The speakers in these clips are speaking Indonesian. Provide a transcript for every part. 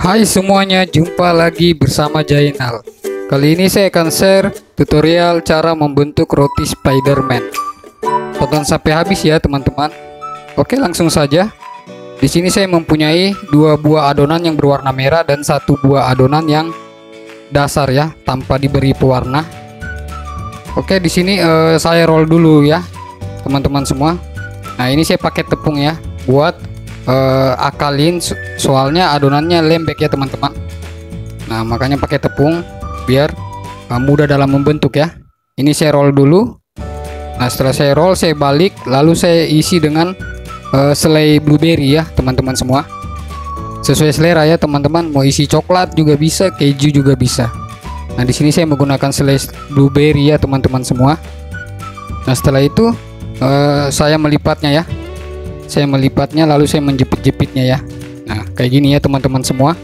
Hai semuanya, jumpa lagi bersama Jainal. Kali ini saya akan share tutorial cara membentuk roti Spiderman. Tonton sampai habis ya teman-teman. Oke, langsung saja. Di sini saya mempunyai dua buah adonan yang berwarna merah dan satu buah adonan yang dasar ya, tanpa diberi pewarna. Oke, di sini saya roll dulu ya, teman-teman semua. Nah, ini saya pakai tepung ya, buat akalin, soalnya adonannya lembek ya teman-teman. Nah, makanya pakai tepung biar mudah dalam membentuk ya. Ini saya roll dulu. Nah, setelah saya roll, saya balik, lalu saya isi dengan selai blueberry ya teman-teman semua. Sesuai selera ya teman-teman, mau isi coklat juga bisa, keju juga bisa. Nah, di sini saya menggunakan selai blueberry ya teman-teman semua. Nah, setelah itu saya melipatnya ya. Saya melipatnya lalu saya menjepit-jepitnya ya. Nah, kayak gini ya teman-teman semua.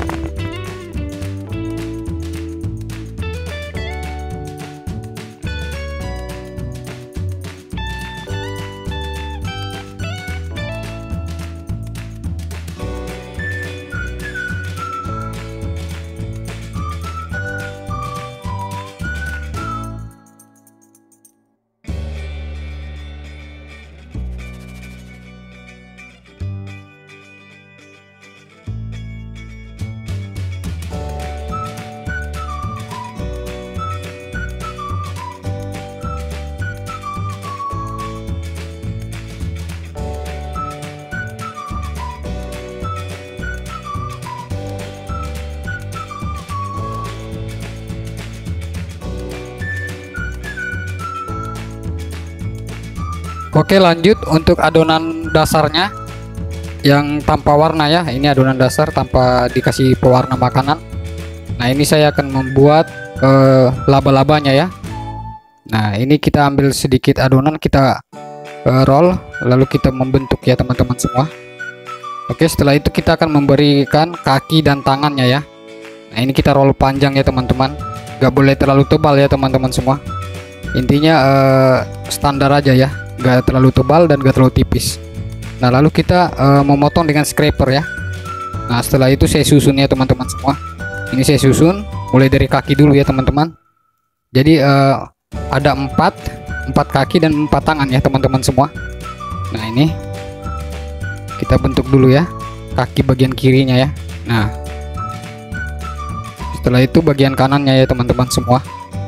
Oke, lanjut untuk adonan dasarnya yang tanpa warna ya. Ini adonan dasar tanpa dikasih pewarna makanan. Nah, ini saya akan membuat laba-labanya ya. Nah, ini kita ambil sedikit adonan, kita roll, lalu kita membentuk ya teman-teman semua. Oke, setelah itu kita akan memberikan kaki dan tangannya ya. Nah, ini kita roll panjang ya teman-teman. Gak boleh terlalu tebal ya teman-teman semua. Intinya standar aja ya, gak terlalu tebal dan gak terlalu tipis. Nah, lalu kita memotong dengan scraper ya. Nah, setelah itu saya susun ya teman-teman semua. Ini saya susun mulai dari kaki dulu ya teman-teman. Jadi ada empat kaki dan 4 tangan ya teman-teman semua. Nah, ini kita bentuk dulu ya kaki bagian kirinya ya. Nah, setelah itu bagian kanannya ya teman-teman semua.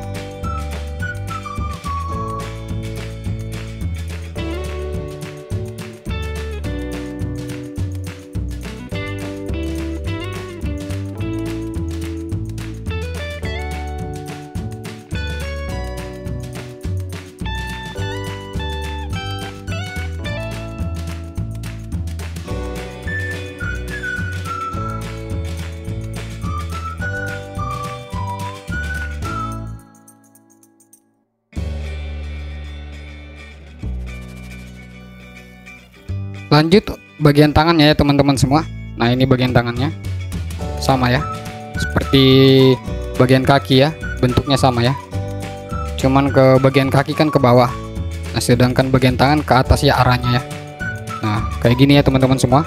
Lanjut bagian tangannya ya teman-teman semua. Nah, ini bagian tangannya sama ya, seperti bagian kaki ya, bentuknya sama ya, cuman ke bagian kaki kan ke bawah. Nah, sedangkan bagian tangan ke atas ya arahnya ya. Nah, kayak gini ya teman-teman semua.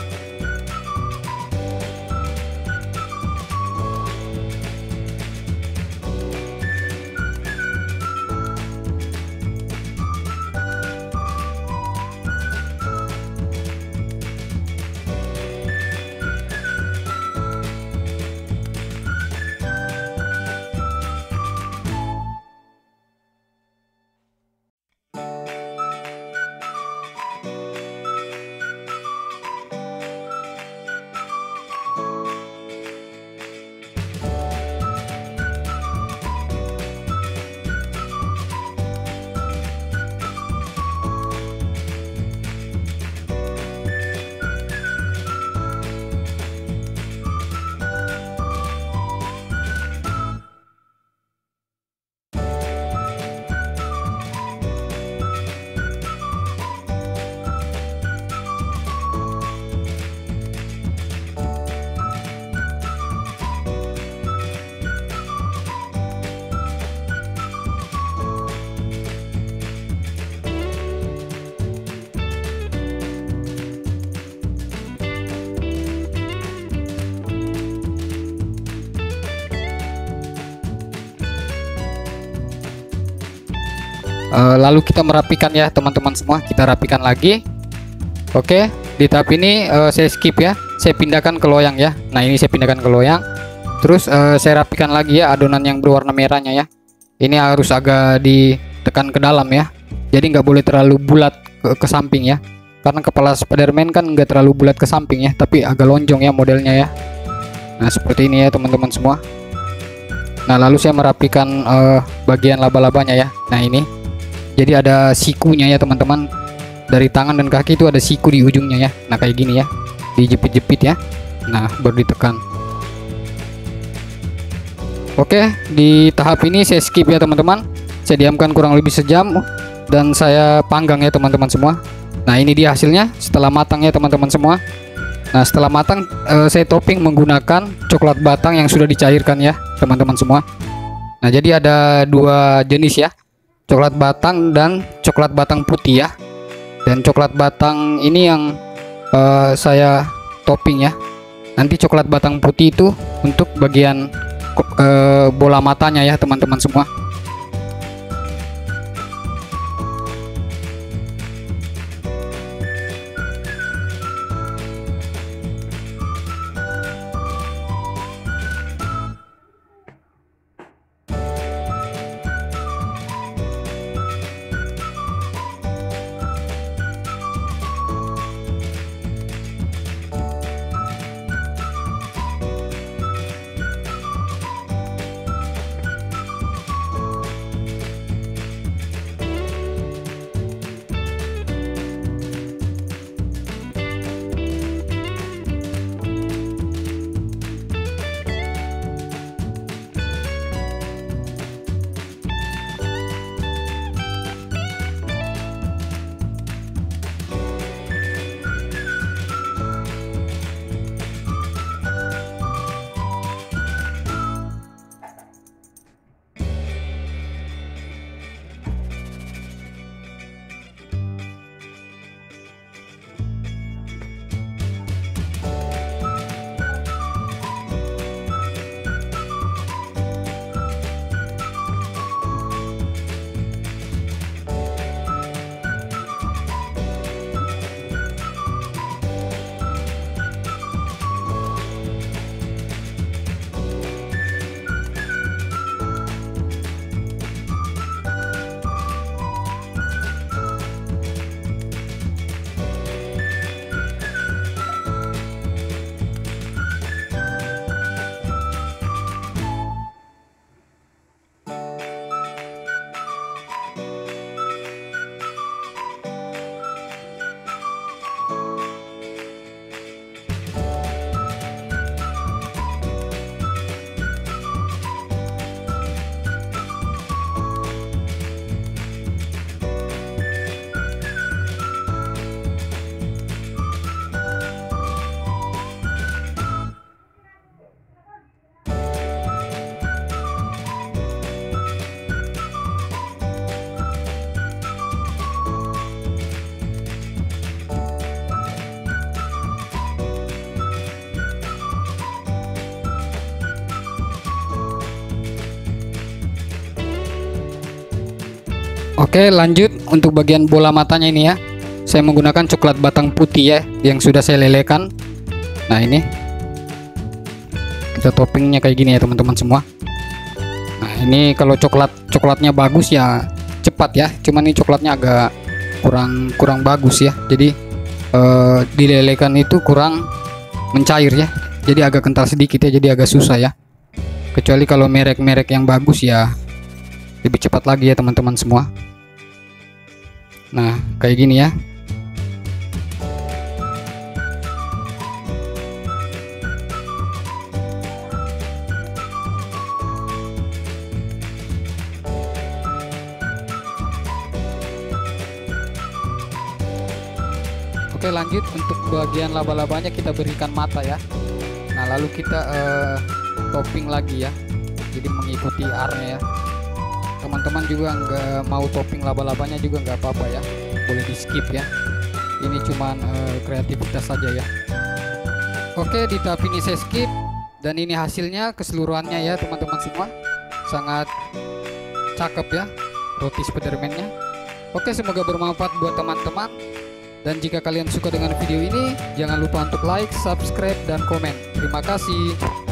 Lalu kita merapikan ya teman-teman semua, kita rapikan lagi. Oke, di tahap ini saya skip ya, saya pindahkan ke loyang ya. Nah ini saya pindahkan ke loyang, terus saya rapikan lagi ya adonan yang berwarna merahnya ya. Ini harus agak ditekan ke dalam ya, jadi nggak boleh terlalu bulat ke samping ya, karena kepala Spiderman kan nggak terlalu bulat ke samping ya, tapi agak lonjong ya modelnya ya. Nah seperti ini ya teman-teman semua. Nah lalu saya merapikan bagian laba-labanya ya. Nah ini jadi ada sikunya ya teman-teman, dari tangan dan kaki itu ada siku di ujungnya ya. Nah kayak gini ya, dijepit-jepit ya. Nah baru ditekan. Oke, di tahap ini saya skip ya teman-teman, saya diamkan kurang lebih sejam dan saya panggang ya teman-teman semua. Nah ini dia hasilnya setelah matang ya teman-teman semua. Nah setelah matang saya topping menggunakan coklat batang yang sudah dicairkan ya teman-teman semua. Nah jadi ada dua jenis ya, coklat batang dan coklat batang putih ya. Dan coklat batang ini yang saya topping ya. Nanti coklat batang putih itu untuk bagian bola matanya ya teman-teman semua. Oke, lanjut untuk bagian bola matanya ini ya. Saya menggunakan coklat batang putih ya, yang sudah saya lelekan. Nah ini kita toppingnya kayak gini ya teman-teman semua. Nah ini kalau coklatnya bagus ya cepat ya. Cuman ini coklatnya agak kurang bagus ya. Jadi dilelekan itu kurang mencair ya. Jadi agak kental sedikit ya. Jadi agak susah ya. Kecuali kalau merek-merek yang bagus ya lebih cepat lagi ya teman-teman semua. Nah kayak gini ya. Oke, lanjut untuk bagian laba-labanya kita berikan mata ya. Nah lalu kita topping lagi ya, jadi mengikuti artnya ya. Teman-teman juga nggak mau topping laba-labanya juga nggak apa-apa ya, boleh di skip ya. Ini cuman kreativitas saja ya. Oke, di tahap ini saya skip dan ini hasilnya keseluruhannya ya teman-teman semua, sangat cakep ya. roti Spiderman-nya. Oke, semoga bermanfaat buat teman-teman. Dan jika kalian suka dengan video ini, jangan lupa untuk like, subscribe, dan komen. Terima kasih.